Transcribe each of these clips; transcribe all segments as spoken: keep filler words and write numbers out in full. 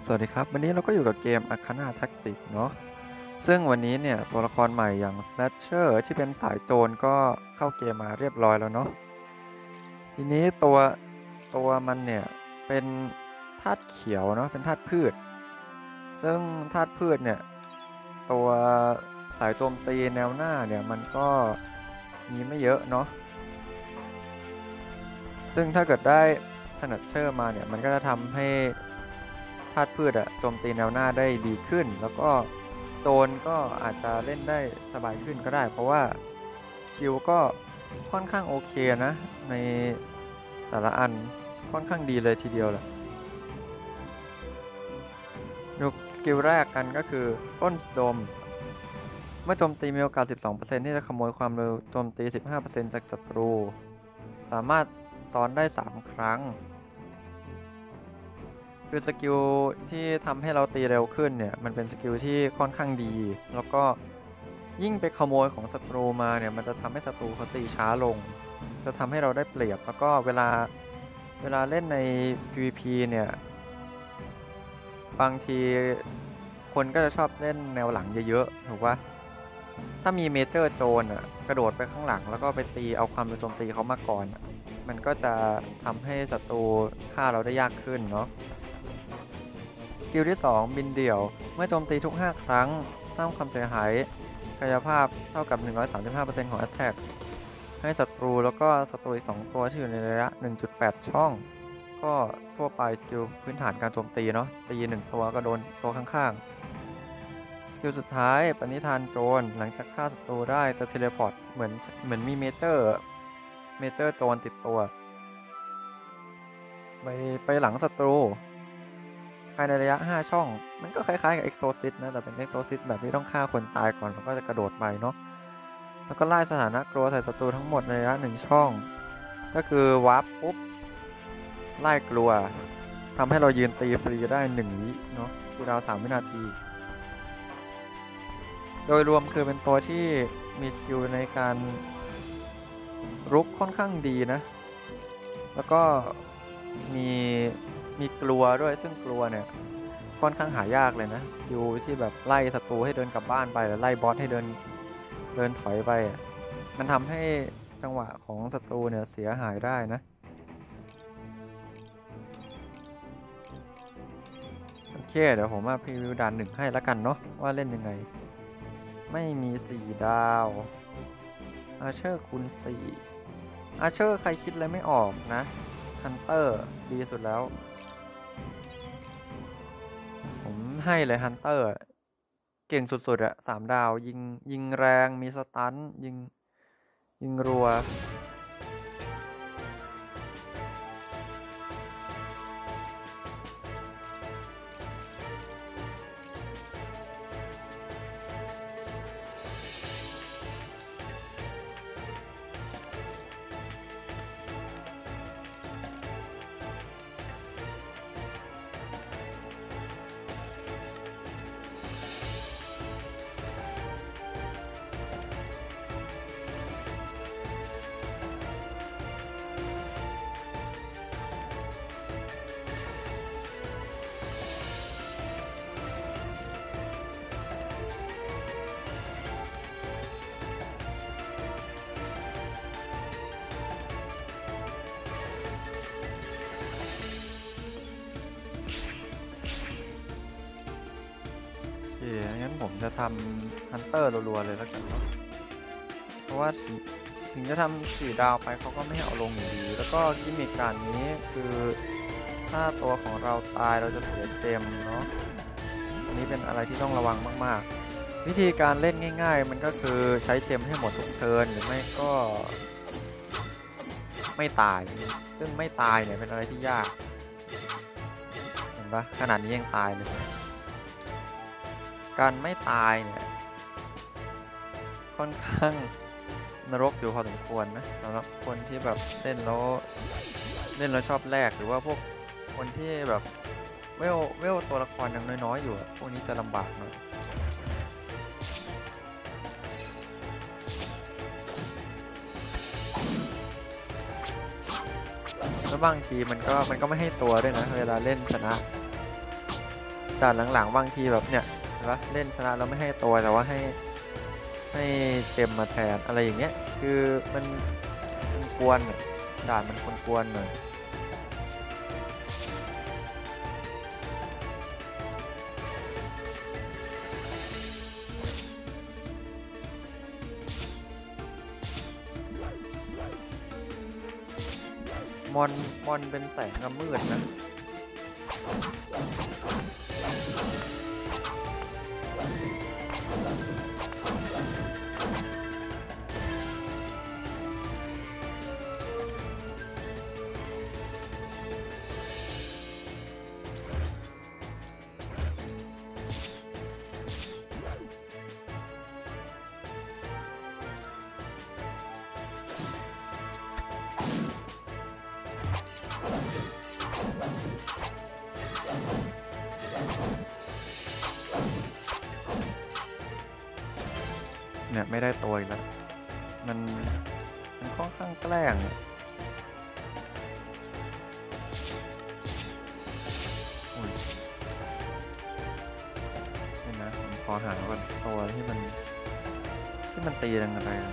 สวัสดีครับวันนี้เราก็อยู่กับเกม Arcana Tactics เนาะซึ่งวันนี้เนี่ยตัวละครใหม่อย่าง Slasher ที่เป็นสายโจรก็เข้าเกมมาเรียบร้อยแล้วเนาะทีนี้ตัวตัวมันเนี่ยเป็นธาตุเขียวเนาะเป็นธาตุพืชซึ่งธาตุพืชเนี่ยตัวสายโจมตีแนวหน้าเนี่ยมันก็มีไม่เยอะเนาะซึ่งถ้าเกิดได้ Slasher มาเนี่ยมันก็จะทำให้ธาตุพืชอะโจมตีแนวหน้าได้ดีขึ้นแล้วก็โจรก็อาจจะเล่นได้สบายขึ้นก็ได้เพราะว่าสกิลก็ค่อนข้างโอเคนะในแต่ละอันค่อนข้างดีเลยทีเดียวแหละดูสกิลแรกกันก็คือต้นโดมเมื่อโจมตีมีโอกาส สิบสองเปอร์เซ็นต์ ที่จะขโมยความเร็วโจมตี สิบห้าเปอร์เซ็นต์ จากศัตรูสามารถซ้อนได้สามครั้งคือสกิลที่ทำให้เราตีเร็วขึ้นเนี่ยมันเป็นสกิลที่ค่อนข้างดีแล้วก็ยิ่งไปขโมยของศัตรูมาเนี่ยมันจะทำให้ศัตรูเขาตีช้าลงจะทำให้เราได้เปรียบแล้วก็เวลาเวลาเล่นใน พี วี พี เนี่ยบางทีคนก็จะชอบเล่นแนวหลังเยอะๆถูกปะถ้ามีเมเจอร์โจนอ่ะกระโดดไปข้างหลังแล้วก็ไปตีเอาความเร็วโจมตีเขามาก่อนมันก็จะทำให้ศัตรูฆ่าเราได้ยากขึ้นเนาะสกิลที่สองบินเดี่ยวเมื่อโจมตีทุกห้าครั้งสร้างความเสียหายกายภาพเท่ากับ หนึ่งร้อยสามสิบห้าเปอร์เซ็นต์ ของ Attack ให้ศัตรูแล้วก็ศัตรูอีกสองตัวที่อยู่ในระยะ หนึ่งจุดแปด ช่องก็ทั่วไปสกิลพื้นฐานการโจมตีเนาะตีหนึ่งตัวก็โดนตัวข้างๆสกิลสุดท้ายปณิธานโจรหลังจากฆ่าศัตรูได้จะเทเลพอร์ตเหมือนเหมือนมีเมเจอร์เมเจอร์โจรติดตัวไปไปหลังศัตรูภายในระยะห้าช่องมันก็คล้ายๆกับ Exorcist นะแต่เป็น Exorcist แบบที่ต้องฆ่าคนตายก่อนแล้วก็จะกระโดดไปเนาะแล้วก็ไล่สถานะกลัวใส่ศัตรูทั้งหมดในระยะหนึ่งช่องก็คือวาร์ปปุ๊บไล่กลัวทำให้เรายืนตีฟรีได้หนึ่งวิเนาะคูลดาวน์สามวินาทีโดยรวมคือเป็นตัวที่มีสกิลในการรุกค่อนข้างดีนะแล้วก็มีมีกลัวด้วยซึ่งกลัวเนี่ยค่อนข้างหายากเลยนะสกิลที่แบบไล่ศัตรูให้เดินกลับบ้านไปหรือไล่บอสให้เดินเดินถอยไปมันทำให้จังหวะของศัตรูเนี่ยเสียหายได้นะโอเคเดี๋ยวผมมาพรีวิวด่านหนึ่งให้แล้วกันเนาะว่าเล่นยังไงไม่มีสี่ดาวอาเชอร์คูณสี่อาเชอร์ใครคิดอะไรไม่ออกนะฮันเตอร์ดีสุดแล้วผมให้เลยฮันเตอร์เก่งสุดๆอะสามดาวยิงยิงแรงมีสตันยิงยิงรัวโอเคงั้นผมจะทำฮันเตอร์รัวๆเลยแล้วกันเนาะเพราะว่าถึงถึงจะทำสี่ดาวไปเขาก็ไม่ให้เอาลงอยู่ดีแล้วก็กิมมิคการนี้คือถ้าตัวของเราตายเราจะเสียเต็มเนาะอันนี้เป็นอะไรที่ต้องระวังมากๆวิธีการเล่นง่ายๆมันก็คือใช้เจมให้หมดทุกเทิร์นหรือไม่ก็ไม่ตายซึ่งไม่ตายเนี่ยเป็นอะไรที่ยากเห็นปะขนาดนี้ยังตายเลยการไม่ตายเนี่ยค่อนข้างนรกอยู่พอสมควรนะสำหรับคนที่แบบเล่นแล้วเล่นแล้วชอบแลกหรือว่าพวกคนที่แบบเวลเวลตัวละครยังน้อยๆอยู่พวกนี้จะลำบากหน่อยแล้วบางทีมันก็มันก็ไม่ให้ตัวด้วยนะเวลาเล่นชนะด่านหลังๆบางทีแบบเนี่ยเห็นปะเล่นชนะแล้วไม่ให้ตัวแต่ว่าให้ให้เจมมาแทนอะไรอย่างเงี้ยคือมันมันกวนอะด่านมันกวนๆหน่อยมอนมอนเป็นแสงกับมืดนะเนี่ยไม่ได้ตัวอีกแล้วมันมันค่อนข้างแกล้งอุ้ยเห็นนะผมขอหาก่อนตัวที่มันที่มันตีแรง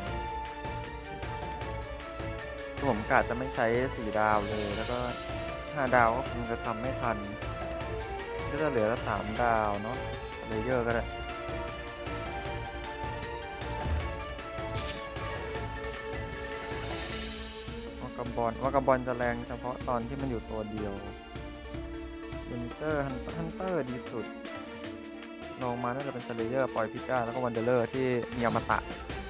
ๆผมกะจะไม่ใช้สี่ดาวเลยแล้วก็ห้าดาวก็คงจะทำไม่ทันก็จะเหลือสามดาวเนาะเลเยอร์ก็ได้วากาบอลวากาบอลจะแรงเฉพาะตอนที่มันอยู่ตัวเดียววินเตอร์ฮันเตอร์ดีสุดลงมาน่าจะเป็นเลเยอร์ปล่อยพิก้าแล้วก็วันเดอร์เลอร์ที่มีอมตะ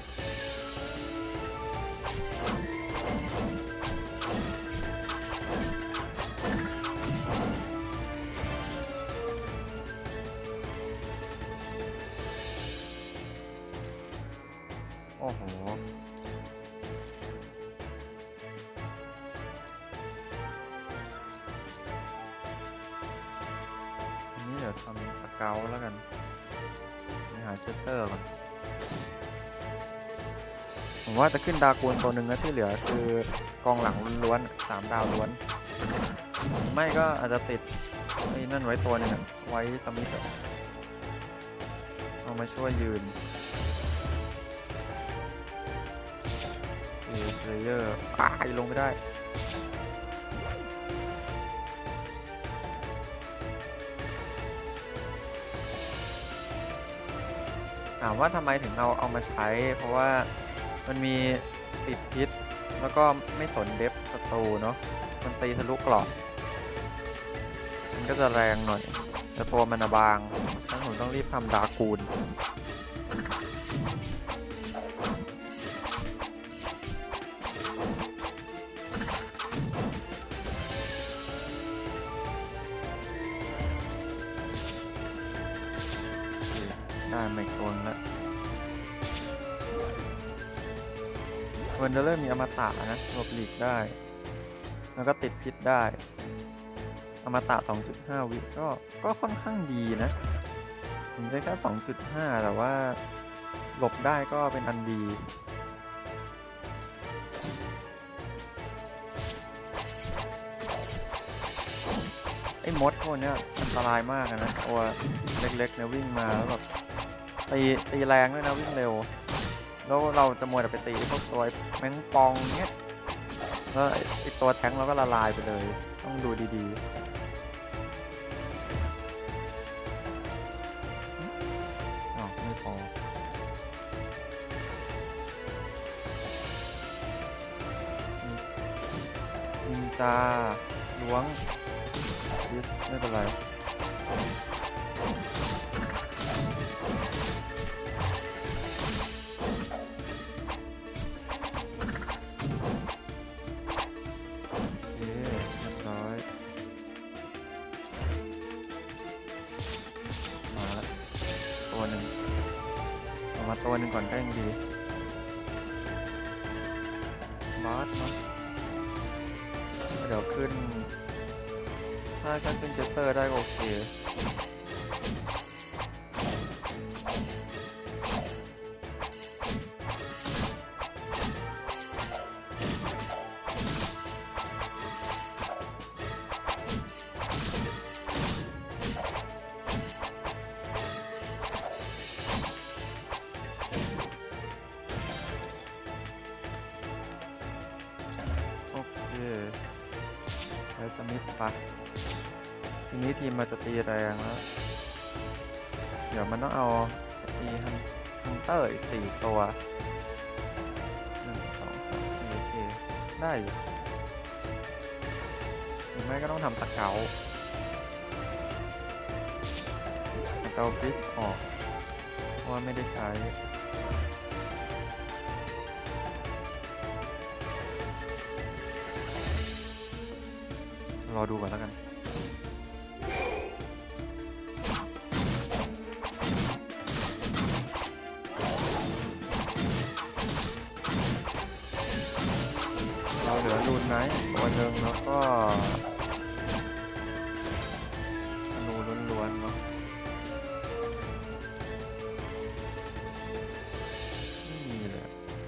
โอ้โหอันนี้เดี๋ยวทำสเกลแล้วกันไปหาเชสเตอร์ก่อนผมว่าจะขึ้นดากูนตัวหนึ่งนะที่เหลือคือกองหลังล้วนๆสามดาวล้วนไม่ก็อาจจะติดไอ้นั่นไว้ตัวนึงไว้สมิธเอามาช่วยยืนเลเยอร์อ่าลงไม่ได้ถามว่าทำไมถึงเอาเอามาใช้เพราะว่ามันมีติดพิษแล้วก็ไม่สนเดฟศัตรูเนาะมันตีทะลุกรอบมันก็จะแรงหน่อยแต่ตัวมันบางฉะนั้นผมต้องรีบทำดากูนได้ไม่โกนแล้ววันเดอร์เลอร์มีอมตะนะหลบหลีกได้แล้วก็ติดพิษได้อมตะ สองจุดห้า วิก็ก็ค่อนข้างดีนะถึงได้แค่ สองจุดห้า แต่ว่าหลบได้ก็เป็นอันดีไอ้มดพวกนี้อันตรายมากนะตัวเล็กๆเนี่ยวิ่งมาแล้วแบบตีตีแรงด้วยนะวิ่งเร็วแล้วเราจะมัวแต่ไปตีพวกตัวแมงปองเนี้ยแล้วไอตัวแทงเราก็ละลายไปเลยต้องดูดีๆอ๋อไม่พอนินจาล้วงยึดไม่เป็นไรตัวหนึ่งก่อนก็ยังดีบาสเนาะเดี๋ยวขึ้นถ้าขึ้นเชสเตอร์ได้โอเคมิดปะทีนี้ทีมมันจะตีแรงแล้วเดี๋ยวมันต้องเอาตีฮันเตอร์อีกสี่ตัวหนึ่งสองสามสี่โอเคได้อยู่หรือไม่ก็ต้องทำตะเกาตะเกาบิสออกเพราะว่าไม่ได้ใช้รอดูก่อนแล้วกันเราเหลือรูนไนท์ตัวหนึ่งแล้วก็รูล้วนๆเนาะนี่เลย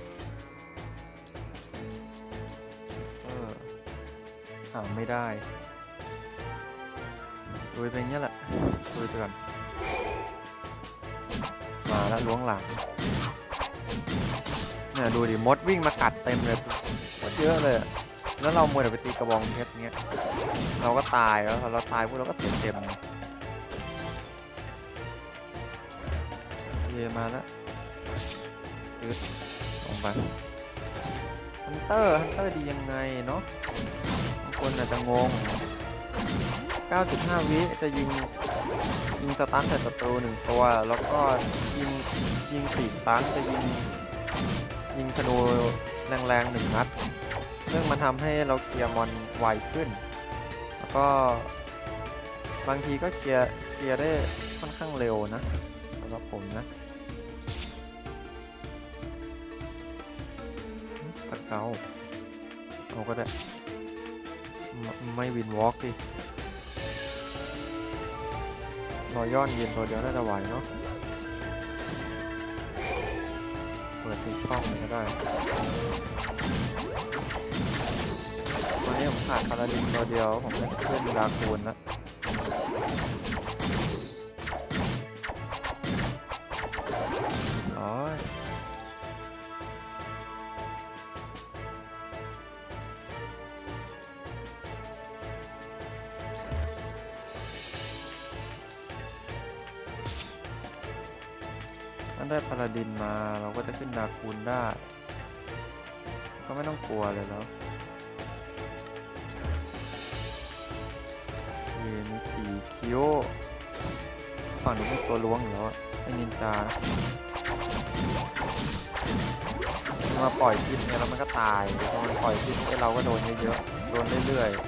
เออหาไม่ได้ลุยไปเงี้ยแหละลุยไปก่อนมาแล้วล้วงหลังเนี่ยดูดิมดวิ่งมากัดเต็มเลยมดเยอะเลยแล้วเรามัวแต่ไปตีกระบองเพชรเงี้ยเราก็ตายแล้วเราตายพวกเราก็เสียเต็มเยมาแล้วตืดลงไปฮันเตอร์ฮันเตอร์ดียังไงเนาะบางคนอาจจะงงเก้าจุดห้า วิจะยิงยิงสตันใส่ศัตรูหนึ่งตัวแล้วก็ยิงยิงสี่ตันจะยิงยิงธนูแรงๆหนึ่งนัดซึ่งมันทำให้เราเคลียร์มอนไวขึ้นแล้วก็บางทีก็เคลียร์เคลียร์ได้ค่อนข้างเร็วนะสำหรับผมนะตะเกาเอาก็ได้ไม่วินวอล์กดิรอย้อนเย็นตัวเดียวน่าจะไหวเนาะเปิดติดช่องก็ได้ตอนนี้ผมขาดพาราดินตัวเดียวผมจะขึ้นดาคูนแล้วอ๋อถ้าได้พาราดินมาเราก็จะขึ้นดาคูนได้ก็ไม่ต้องกลัวเลยแล้วมีสี่คิ้วฝั่งนู้นเป็นตัวล้วงอยู่แล้วไอ้นินจามาปล่อยพิษเนี่ยแล้วมันก็ตายพอมันปล่อยพิษไอ้เราก็โดนเยอะๆโดนเรื่อยๆ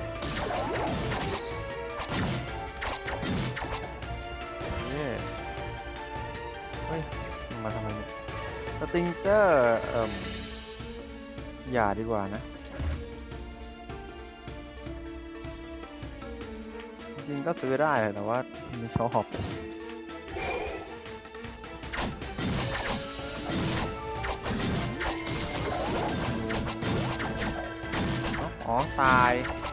เย้เฮ้ยมาทำไมเนี่ยสติงเจอร์เอ่มอย่าดีกว่านะจริงก็ซื้อได้แต่ว่ามีชอบอ๋อตาย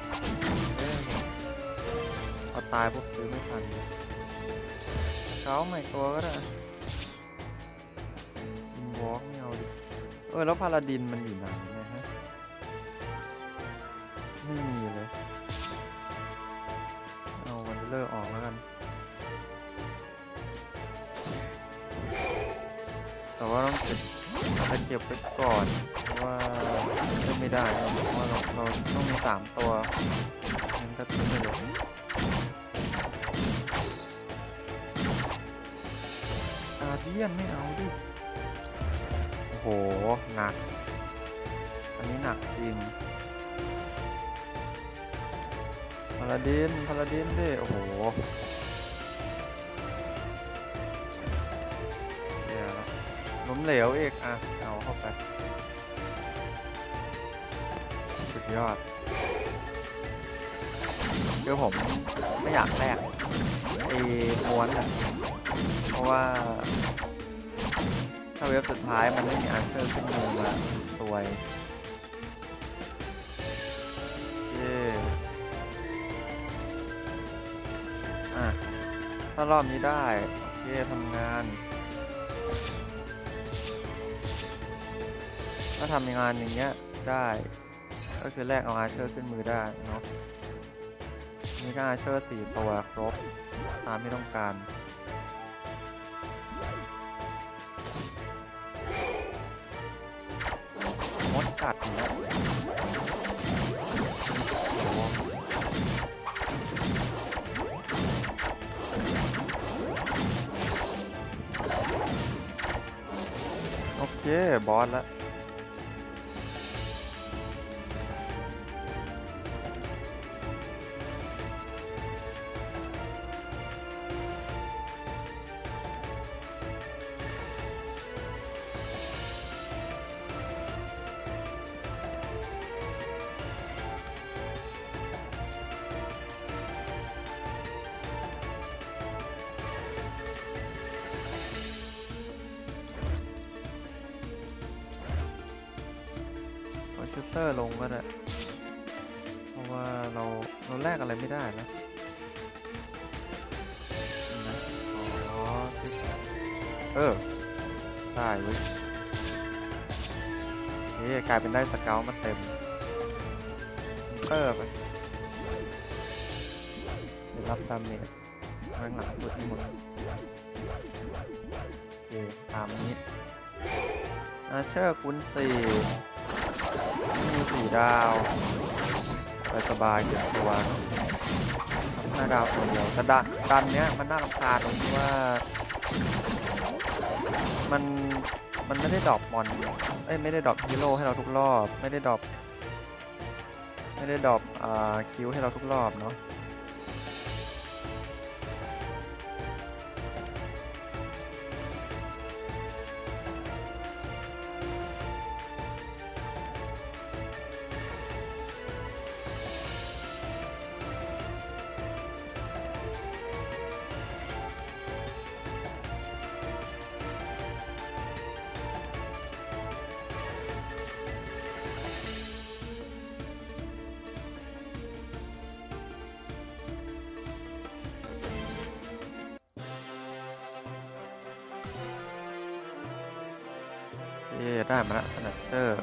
เอาตายพวกซื้อไม่ทันเก้าใหม่ตัวก็ได้อินวอล์กไม่เอาดิเออแล้วพาราดินมันอยู่ไหนนะฮะไม่มีเลยเอาวันเลิกออกแล้วกันแต่ว่าต้องเก็บไปเก็บไปก่อนเพราะว่าเล่นไม่ได้เพราะว่าเราเราต้องมีสามตัวงั้นก็ทิ้งไปเลยอาเดียนไม่เอาดิโอ้โหหนักอันนี้หนักจริงพาราดินพาราดินดิโอ้โหเดี๋ยวล้มเหลวอีกอ่ะเอาเข้าไปสุดยอดเดี๋ยวผมไม่อยากแลกไอ้ม้วนอ่ะเพราะว่าถ้าเว็บสุดท้ายมันไม่มีอันเซอร์ขึ้นมือมาสวยเย้อ่ะถ้ารอบนี้ได้โอเคทำงานถ้าทำงานอย่างเงี้ยได้ก็คือแลกเอาอาร์เชอร์ขึ้นมือได้เนาะนี่ก็อาเชอร์สี่ตัวครบตามที่ต้องการมดกัดอีกแล้วโอเคบอสแล้วชูเตอร์ลงก็ได้เพราะว่าเราเราแลกอะไรไม่ได้นะนะอ๋อเออได้เว้ยนี่กลายเป็นได้สเกลมาเต็มเตอร์ไปได้รับดาเมจข้างหลังสุดที่หมดโอเคตามนี้อาเชอร์กุนสี่มีสี่ดาวสบายๆอย่างตัวห้าดาวตัวเดียวแต่ดันดันเนี้ยมันน่ารำคาญตรงที่ว่ามันมันไม่ได้ดรอปมอนเอ้ยไม่ได้ดรอปฮีโร่ให้เราทุกรอบไม่ได้ดรอปไม่ได้ดรอปอ่าคิวให้เราทุกรอบเนาะได้มาแล้วสนับเชอร์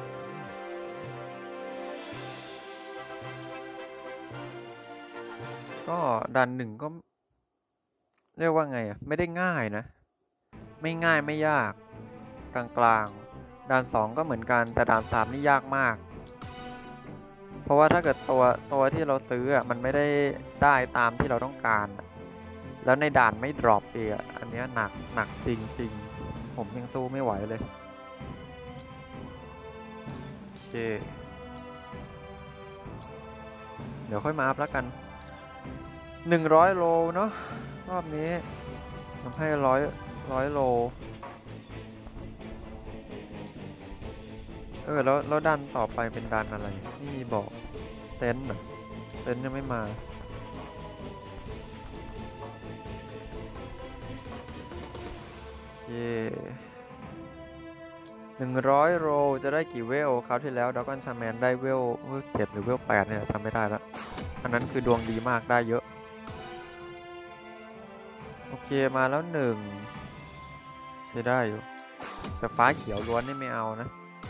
ก็ดันหนึ่งก็เรียกว่าไงอ่ะไม่ได้ง่ายนะไม่ง่ายไม่ยากกลางๆด่านสองก็เหมือนกันแต่ด่านสามนี่ยากมากเพราะว่าถ้าเกิดตัวตัวที่เราซื้ออ่ะมันไม่ได้ได้ตามที่เราต้องการแล้วในด่านไม่ดรอปเองอันนี้หนักหนักจริงๆผมยังสู้ไม่ไหวเลยเดี๋ยวค่อยมาอัพแล้วกันหนึ่งร้อยโลเนาะรอบนี้ทำให้ร้อยร้อยโลเออแล้วแล้วดันต่อไปเป็นดันอะไรนี่มีบอกเซนต์เหรอเซนต์ยังไม่มาเย่หนึ่งร้อยโลจะได้กี่เวลคราวที่แล้วดราก้อนชาแมนได้เวลเจ็ดหรือเวลแปดเนี่ยทำไม่ได้แล้วอันนั้นคือดวงดีมากได้เยอะโอเคมาแล้วหนึ่งใช้ได้อยู่แต่ฟ้าเขียวล้วนนี่ไม่เอานะ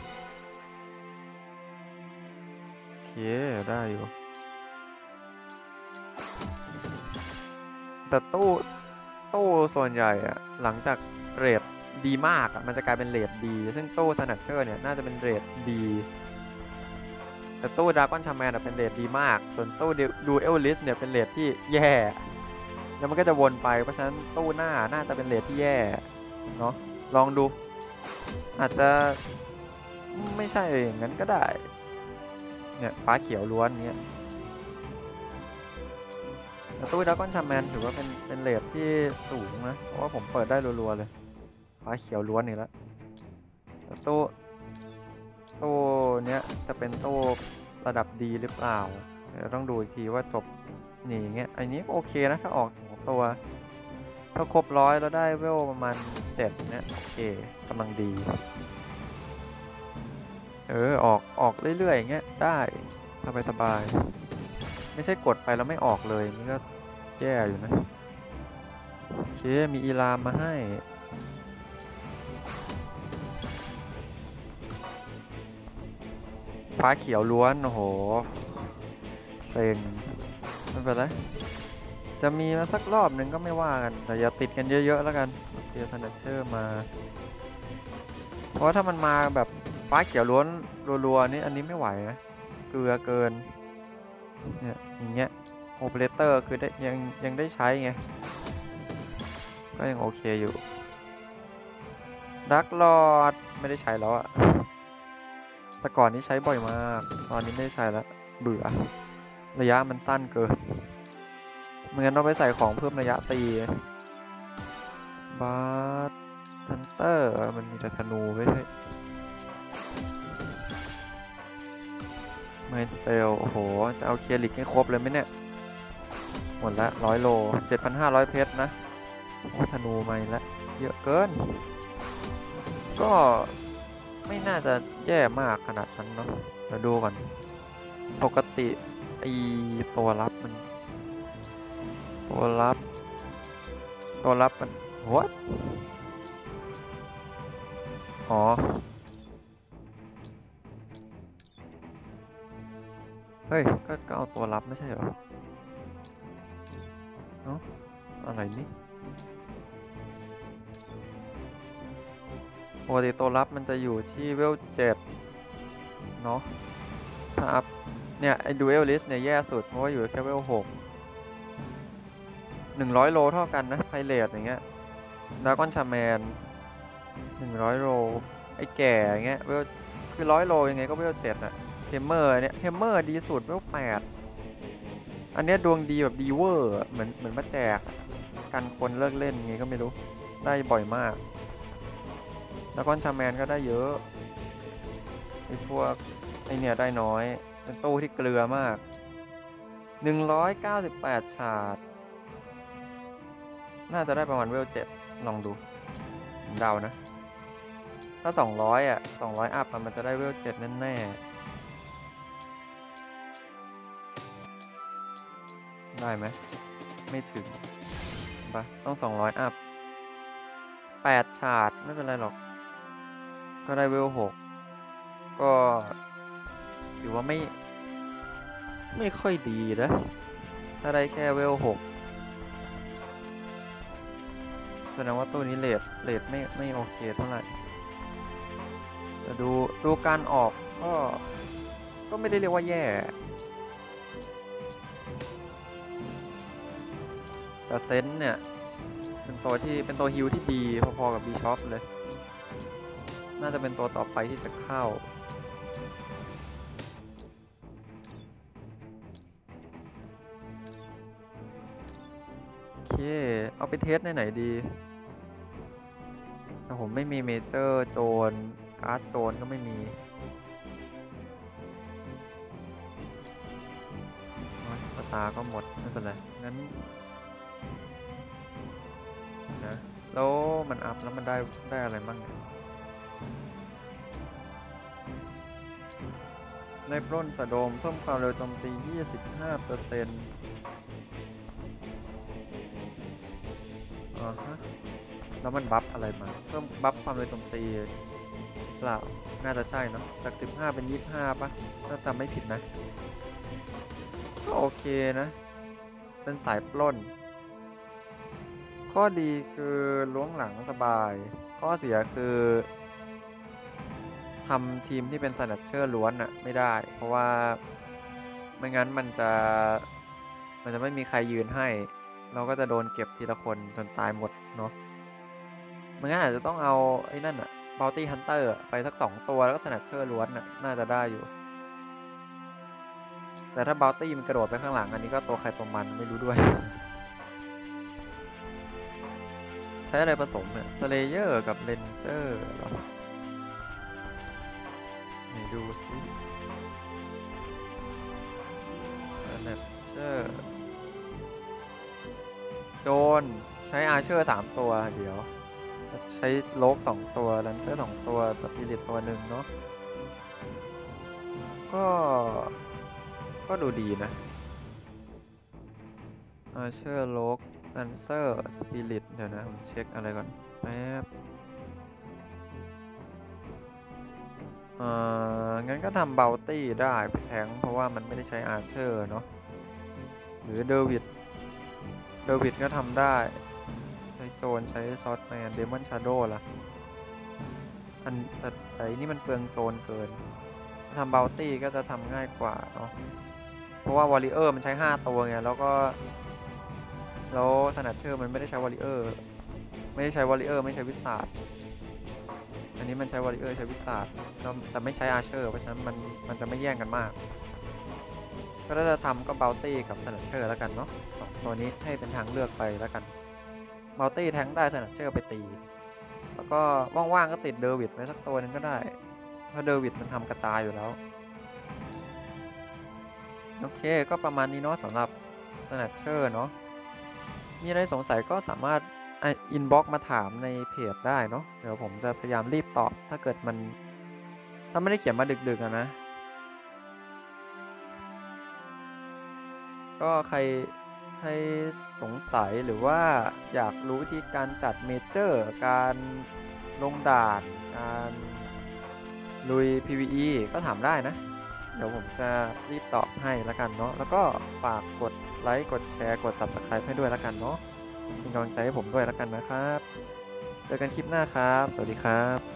โอเคได้อยู่แต่ตู้ตู้ส่วนใหญ่อะหลังจากเรทดีมากอ่ะมันจะกลายเป็นเรทดีซึ่งตู้สนัตเชอร์เนี่ยน่าจะเป็นเรทดีแต่ตู้ดราก้อนชาแมนเป็นเรทดีมากส่วนตู้ดูเอลลิสเนี่ยเป็นเรทที่แย่แล้วมันก็จะวนไปเพราะฉะนั้นตู้หน้าน่าจะเป็นเรทที่แย่เนาะลองดูอาจจะไม่ใช่อย่างนั้นก็ได้เนี่ยฟ้าเขียวล้วนเนี่ยแต่ตู้ดราก้อนชาแมนถือว่าเป็นเป็นเรทที่สูงนะเพราะว่าผมเปิดได้รัวๆเลยฟ้าเขียวล้วนนี่แล้วตู้ตู้เนี้ยจะเป็นตู้ระดับดีหรือเปล่าเดี๋ยวต้องดูอีกทีว่าจบนี่เงี้ยอันนี้โอเคนะถ้าออกสองตัวถ้าครบร้อยแล้วได้เวลประมาณเจ็ดเนี้ยโอเคกำลังดีเออออกออกเรื่อยๆอย่างเงี้ยได้สบายสบายไม่ใช่กดไปแล้วไม่ออกเลยนี่ก็แย่อยู่นะโอเคมีอีลามมาให้ฟ้าเขียวล้วนโอ้โหเซ็งไม่เป็นไรจะมีมาสักรอบหนึ่งก็ไม่ว่ากันแต่อย่าติดกันเยอะๆแล้วกันโอเคสแนชเชอร์มาเพราะถ้ามันมาแบบฟ้าเขียวล้วนรัวๆนี่อันนี้ไม่ไหวนะเกลือเกินเนี่ยอย่างเงี้ยโอเปอเรเตอร์คือได้ยังยังได้ใช้ไงก็ยังโอเคอยู่ดักลอดไม่ได้ใช้แล้วอะแต่ก่อนนี้ใช้บ่อยมากตอนนี้ไม่ได้ใช้แล้วเบื่อระยะมันสั้นเกินไม่งั้นต้องไปใส่ของเพิ่มระยะตีบาร์ฮันเตอร์มันมีแต่ธนูไว้ให้ไมสเตลโอ้โหจะเอาเคียริกให้ครบเลยไหมเนี่ยหมดละร้อยโลเจ็ดพันห้าร้อยเพชรนะโอ้ธนูมาอีกแล้วเยอะเกินก็ไม่น่าจะแย่มากขนาดนั้นเนาะเดี๋ยวดูก่อนปกติไอตัวรับมันตัวรับตัวรับมันหัวอ๋อเฮ้ยก็ก็เอาตัวรับไม่ใช่เหรอเนาะอะไรนี่ปกติตัวรับมันจะอยู่ที่เวลเจ็ดเนาะถ้าอัพเนี่ยไอ้ดูเอลลิสเนี่ยแย่สุดเพราะว่าอยู่แค่เวลหกหนึ่งร้อยโลเท่ากันนะไพเรตอย่างเงี้ยดากอนชาแมนหนึ่งร้อยโลไอ้แก่อย่างเงี้ยเวลคือร้อยโลยังไงก็เวลเจ็ดอะเฮมเมอร์เนี่ยเฮมเมอร์ดีสุดเวลแปดอันเนี้ยดวงดีแบบดีเวอร์เหมือนเหมือนมาแจกกันคนเลิกเล่นไงก็ไม่รู้ได้บ่อยมากดากอนชาแมนก็ได้เยอะไอ้พวกไอเนี่ยได้น้อยเป็นตู้ที่เกลือมากหนึ่งร้อยเก้าสิบแปดชาร์ดน่าจะได้ประมาณเวลเจ็ดลองดูผมเดานะถ้าสองร้อยอ่ะสองร้อยอัพมันจะได้เวลเจ็ดแน่ๆได้ไหมไม่ถึงปะต้องสองร้อยอัพแปดชาร์ดไม่เป็นไรหรอกก็ได้เวลหกก็ถือว่าไม่ไม่ค่อยดีนะถ้าได้แค่เวลหกแสดงว่าตัวนี้เลทเลทไม่ไม่โอเคเท่าไหร่แต่ดูดูการออกก็ก็ไม่ได้เรียกว่าแย่แต่เซนเนี่ยเป็นตัวที่เป็นตัวฮิลที่ดีพอๆกับบีช็อปเลยน่าจะเป็นตัวต่อไปที่จะเข้าโอเคเอาไปเทสในไหนดีแต่ผมไม่มีเมเจอร์โจนการ์ดโจนก็ไม่มีสตาร์ก็หมดไม่เป็นไรงั้นนะแล้วมันอัพแล้วมันได้ได้อะไรบ้างเนี่ยได้ปล้นสะโดมเพิ่มความเร็วโจมตี ยี่สิบห้าเปอร์เซ็นต์ อ่าฮะแล้วมันบัฟอะไรมาเพิ่มบัฟความเร็วโจมตีเปล่าน่าจะใช่เนาะจากสิบห้าเป็นยี่สิบห้าป่ะถ้าจำไม่ผิดนะก็โอเคนะเป็นสายปล้นข้อดีคือล้วงหลังสบายข้อเสียคือทำทีมที่เป็นสแนชเชอร์ล้วนอะไม่ได้เพราะว่าไม่งั้นมันจะมันจะไม่มีใครยืนให้เราก็จะโดนเก็บทีละคนจนตายหมดเนาะไม่งั้นอาจจะต้องเอาไอ้นั่นอะBounty Hunter ไปสักสองตัวแล้วก็สแนชเชอร์ล้วนอะน่าจะได้อยู่แต่ถ้า Bounty มันกระโดดไปข้างหลังอันนี้ก็ตัวใครตัวมันไม่รู้ด้วยใช้อะไรผสมเนี่ย Slayer กับ Ranger เหรอไหนดูสิสแนชเชอร์โจนใช้อาร์เชอร์สามตัวเดี๋ยวใช้โลกสองตัวแลนเซอร์สองตัวสปิริตตัวหนึ่งเนาะก็ก็ดูดีนะอาร์เชอร์โลกแลนเซอร์สปิริตเดี๋ยวนะผมเช็คอะไรก่อนแป๊บเอ่องั้นก็ทำเบลตี้ได้แทงเพราะว่ามันไม่ได้ใช้อาร์เชอร์เนาะหรือเดวิดเดวิดก็ทำได้ใช้โจรใช้ซอสแมนเดมอนชาโดว์ล่ะอันแต่ไอ้นี่มันเปลืองโจรเกินทำบ o ลตี้ก็จะทำง่ายกว่าเนาะเพราะว่าวอริเออร์มันใช้ห้าตัวไงแล้วก็แล้วสนัดเชอร์มันไม่ได้ใช้วอริเออร์ไม่ได้ใช้วอริเออร์ไม่ใช้วิสาดอันนี้มันใช้วอริเออร์ใช้วิสาดแต่ไม่ใช้อาร์เชอร์เพราะฉะนั้นมันมันจะไม่แย่งกันมากก็ถ้าจะทำก็บ o ลตี้กับสนัดเชอร์แล้วกันเนาะตัวนี้ให้เป็นทางเลือกไปแล้วกันบ o ลตี้แทงได้สนัดเชอร์ไปตีแล้วก็ว่างๆก็ติดเดวิดไว้สักตัวนึงก็ได้เพราะเดวิดมันทำกระจายอยู่แล้วโอเคก็ประมาณนี้เนาะสำหรับสแนทเชอร์เนาะมีอะไรสงสัยก็สามารถอินบ็อกซ์มาถามในเพจได้เนาะเดี๋ยวผมจะพยายามรีบตอบถ้าเกิดมันถ้าไม่ได้เขียนมาดึกๆอะนะก็ใครใครสงสัยหรือว่าอยากรู้วิธีการจัดเมเจอร์การลงด่านการลุย พี วี อี ก็ถามได้นะเดี๋ยวผมจะรีบตอบให้แล้วกันเนาะแล้วก็ฝากกดไลค์กดแชร์กด ซับสไครบ์ ให้ด้วยแล้วกันเนาะเป็นกำลังใจให้ผมด้วยแล้วกันนะครับเจอกันคลิปหน้าครับสวัสดีครับ